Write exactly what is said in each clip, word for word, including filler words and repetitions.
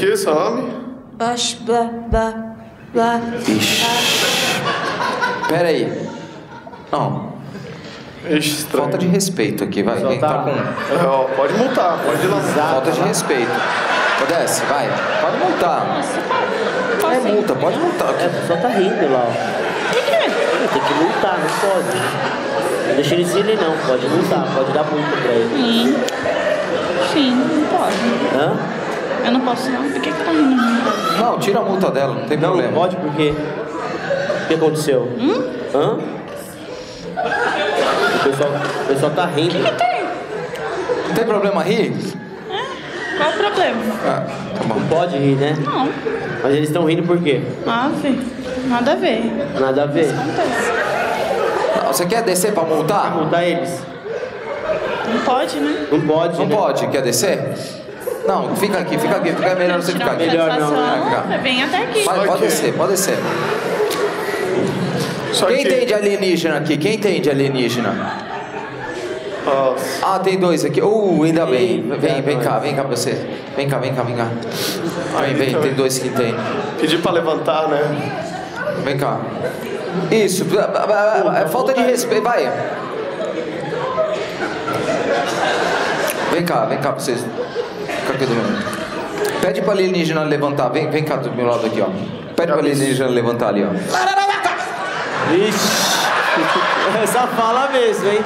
que seu nome? Bash, blá, blá, blá. Ixi. Pera aí. Não. Ixi, estranho. Falta de respeito aqui, vai. Quem tá com... É, ó, pode multar, pode lançar. Falta de respeito. Desce, vai. Pode multar. É multa, pode multar. É, o pessoal tá rindo lá, ó. Por quê? Tem que multar, não pode. Não deixa eles irem não, pode multar, pode dar multa pra ele. Sim. Sim, não pode. Hã? Eu não posso não. Por que que tá rindo? Não, tira a multa dela, não tem Não, problema. não pode porque... O que aconteceu? Hum? Hã? O pessoal, o pessoal tá rindo. O que tem? Não tem problema rir? Qual o problema? Ah, tá bom. Não pode rir, né? Não. Mas eles estão rindo por quê? Ah, filho. Nada a ver. Nada a ver. Acontece. Não, você quer descer pra multar? Multar eles? Não pode, né? Não pode, Não né? pode, quer descer? Não, fica aqui, fica aqui, fica melhor você ficar aqui. Melhor não, Vai ficar. Você vem até aqui. Vai, pode descer, pode descer. Só Quem que... tem de alienígena aqui? Quem tem de alienígena? Nossa. Ah, tem dois aqui. Uh, ainda bem. Eita, Vem, vem nós. cá, vem cá pra você. Vem cá, vem cá, vem cá. Vem, vem, tem dois que tem. Pedi pra levantar, né? Vem cá. Isso, é falta de respeito. Vai. Vem cá, vem cá pra vocês. Fica aqui do meu lado. Pede pra alienígena levantar. Vem, vem cá do meu lado aqui, ó. Pede pra alienígena levantar ali, ó. Ixi. Essa fala mesmo, hein?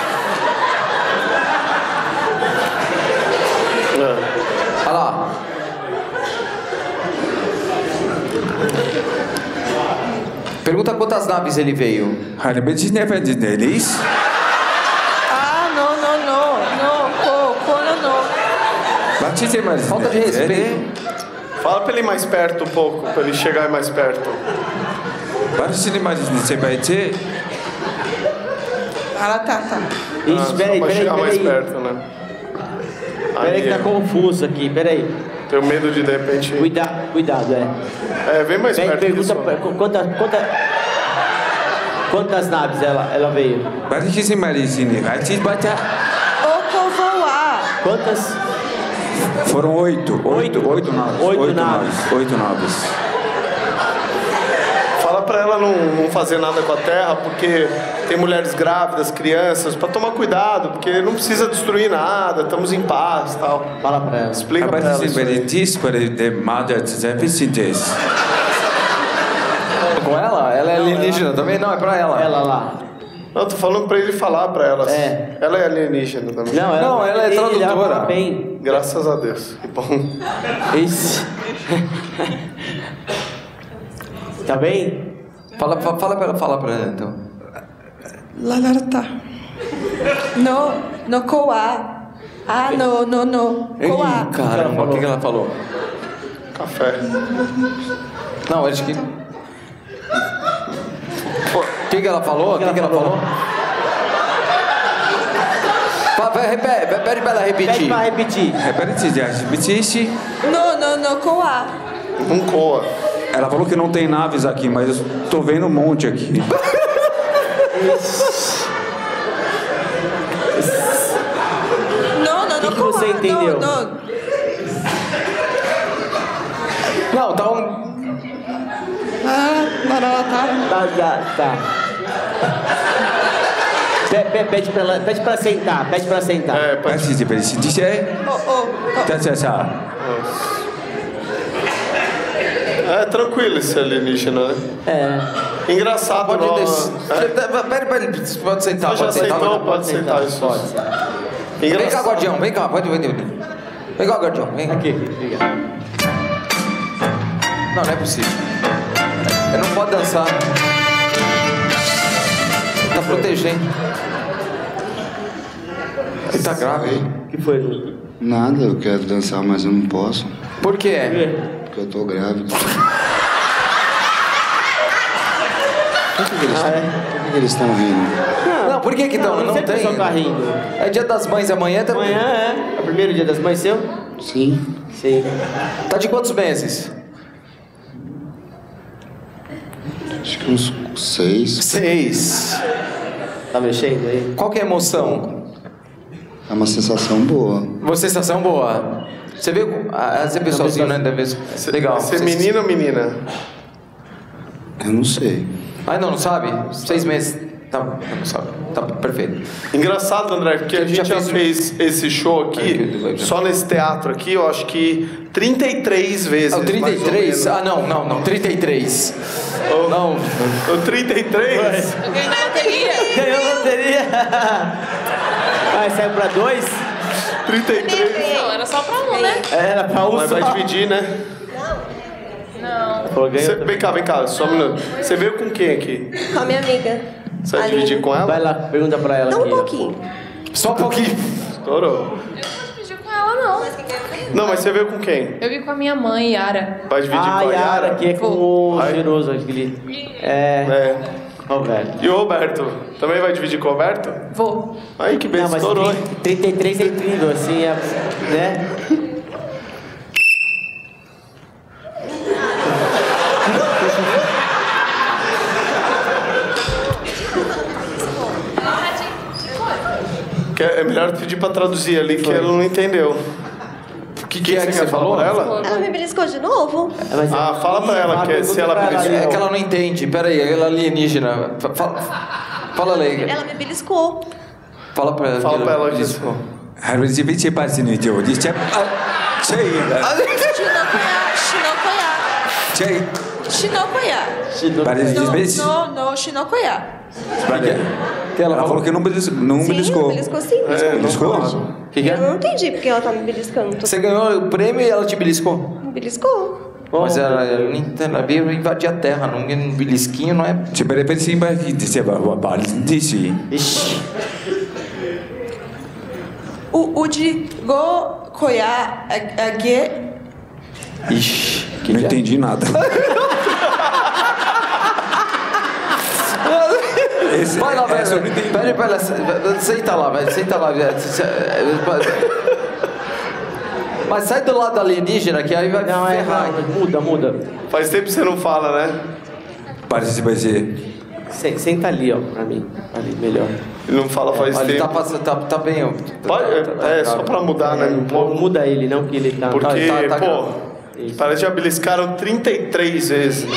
Olha lá. Pergunta quantas naves ele veio. 할아버지 내배지 내리스? Ah, não, não, não. Não, co, co, não, não. 마치지 말지. Falta de respeito. Fala pra ele ir mais perto um pouco, pra ele chegar mais perto. 마르시니 마르시니 제발지. Ah, tá, tá. Ixi, Ah, peraí, só pra peraí, chegar mais peraí. perto, né? Peraí que tá Aí, confuso aqui, peraí. tenho medo de de repente... Cuida, cuidado, é. É, vem mais Vem, perto pergunta disso. pra, quantas, quantas, quantas naves ela, ela veio? 마르시니 마르시니 같이 바자. Ou co voar. Quantas? Foram oito. Oito, Oito. oito naves. Oito naves. Oito naves. Fala pra ela não, não fazer nada com a Terra, porque tem mulheres grávidas, crianças, pra tomar cuidado, porque não precisa destruir nada, estamos em paz e tal. Fala pra ela. Explica pra ela 아버지 isso aí. 베리티스 베리데 마저 제피시데스. Com ela? Ela é alienígena também? Não, é pra ela. Ela lá. Não, tô falando pra ele falar pra ela. É. Ela é alienígena também. Não, ela, Não, ela é ele- tradutora. Ela fala bem. Graças a Deus. Que bom. Ixi. Tá bem? Fala, fa- fala pra ela, fala pra ela então. Lalarta. No, no coar. Ah, no, no, no. Ih, Coar. caramba, o que, que ela falou? Café. Não, acho que. O que, que ela falou? O que, que ela falou? Fa- vai, repete, pede pra ela Pede repetir. pra repetir. 베리티 제피시시. No, no, no coar. Um coa. Ela falou que não tem naves aqui, mas eu tô vendo um monte aqui. No, no, no que coar. você entendeu? No, no. Não, tá um. Ah, lalarta. Tá, tá, tá. Pe- pe- Pede pra ela, pede pra sentar, pede pra sentar. É, pode... 마르시지 베리시디시. Oh, oh, oh. 자자자. é tranquilo esse alienígena, né? É. Engraçado, Pode nós... descer. É? Pede pra ele. Pode sentar, Você já pode sentar. aceitou? Pode sentar, isso. Pode. Vem cá, Engraçado. guardião, vem cá, pode, vem, vem. Vem cá, guardião, vem. Aqui, aqui, fica. Não, não é possível. Ele não pode dançar. Tá protegendo. Ele tá grave. O que foi, Lu? Nada, eu quero dançar, mas eu não posso, Por quê? porque eu tô grávida. Por que, que eles Ah, é? por que que eles estão rindo? Não, por que que então? Não sempre tem. o pessoal tá rindo. É dia das mães amanhã, tá, Amanhã é. É o primeiro dia das mães seu? Sim, Sim. tá de quantos meses? acho que uns seis. Seis. Tá mexendo aí? Qual que é a emoção? É uma sensação boa. Uma sensação boa. Você veio. Ah, você veio sozinho, né? Deve ser legal. Você é Vocês- menino ou menina? Eu não sei. Ah, não, não sabe? Seis meses. Tá, não sabe. Tá perfeito. Engraçado, André, porque a gente já fez esse show aqui, só nesse teatro aqui, eu acho que trinta e três vezes. Ah, o trinta e mais ou três? menos. Ah, não, não, não. trinta e três. O- Não. O trinta e três? Eu ganhei na loteria. Ganhou loteria. Vai, saiu pra dois? trinta e três. Não, era só pra um, né? Era pra um Mas só. vai dividir, né? Não. Falou, ganhou. Cê, vem cá, vem cá, só um minuto. Você veio com quem aqui? Com a minha amiga. Você vai Aline. dividir com ela? Vai lá, pergunta pra ela Não aqui. um pouquinho. Só um pouquinho. Estourou. Eu não dividi com ela, não. Não, mas você veio com quem? Eu vi com a minha mãe, Yara. Vai dividir Ah, com a Yara, Yara? que é com o Vai. cheiroso, aquele. É. É. Ó, velho. E o Roberto? Também vai dividir com o Roberto? Vou. Aí que bem, Não, mas estourou, hein? trinta e três é incrível, assim, é, né? Que é melhor pedir pra traduzir ali, que ela não entendeu. O que, que é que você quer falar falou? pra ela? Ela me beliscou de novo? Mas- Ah, fala pra ela Fala, que se ela pergunta pra pedir- É que ela não entende. Pera aí, ela é alienígena. Fala, fala aí. Ela me beliscou. Fala pra ela. Fala pra ela que Isso. 할아버지 집에 빠지는죠. 이제 아, 제이, Shinokoya. 제이, Shinokoya. parece No, de no, no, Shinokoya. Que ela Ela falou falou que não beliscou. Não Sim, beliscou. beliscou sim. É, não Beliscou? pode. que, que Eu é? não entendi porque ela tá me beliscando. Você ganhou o prêmio e ela te beliscou. Me beliscou. Mas ela, ela, não entende, ela veio invadir a terra. Não, um belisquinho não é. 집에 뺏으면 이제 말듯이. Ixi. O, o de Gokoya é Ge. Ixi. Que Não que é? entendi nada. Esse, Vai lá, essa eu não velho. entendi. Pede pra ela. Senta lá, velho. Senta lá. velho. Mas sai do lado alienígena que aí vai Não, é ferrar. errado. Muda, muda. Faz tempo que você não fala, né? Parece que vai ser. Se- Senta ali, ó, pra mim. Ali, melhor. Ele não fala faz Olha, ele tá, tempo. passando, tá, tá bem. ó. Pode, Tá- tá- é, tá- só pra mudar, né? Pô, muda ele, não que ele tá... Porque, tá- tá pô, grave. Isso. parece que já beliscaram trinta e três vezes.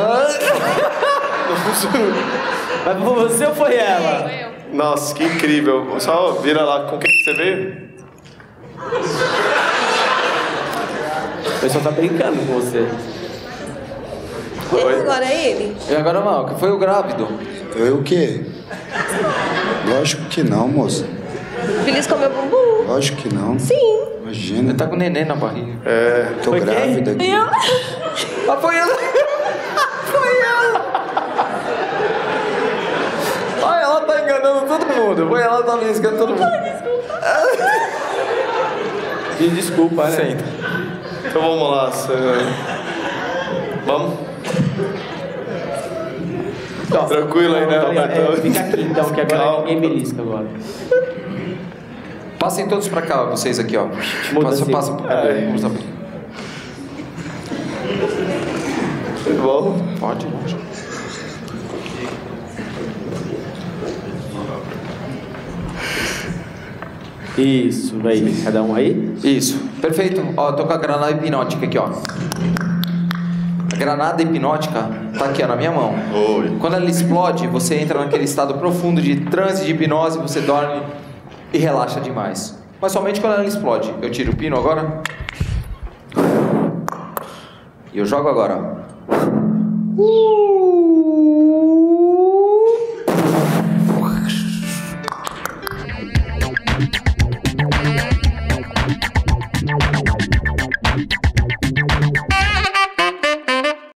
Mas foi você ou foi ela? Nossa, que incrível. Só vira lá, com quem que você veio? O pessoal tá brincando com você. Oi? Agora é ele. E agora não, que foi o grávido. Eu o quê? Lógico que não, moça. Beliscou meu bumbum. Lógico que não. Sim. Imagina. Ele tá com neném na barriga. É, Tô Foi quem? grávida aqui. Eu? Ah, foi ela! Foi ela! Ai, ela tá enganando todo mundo. Foi ela que tá beliscando todo mundo. Me desculpa, né? Senta. então vamos lá. Você... Vamos? Ó, Tranquilo aí, né, não, Roberto? é, Fica aqui então, que agora Calma. ninguém belisca agora. Passem todos pra cá, vocês aqui, ó. Muda Passa, assim. passa. É. Muda. Tudo bom? Pode, pode. Isso, vai. Cada um aí? Isso, perfeito. Ó, eu tô com a granada hipnótica aqui, ó. A granada hipnótica tá aqui, ó, na minha mão. Oi. Quando ela explode, você entra naquele estado profundo de transe, de hipnose, você dorme e relaxa demais. Mas somente quando ela explode. Eu tiro o pino agora. E eu jogo agora. Uh!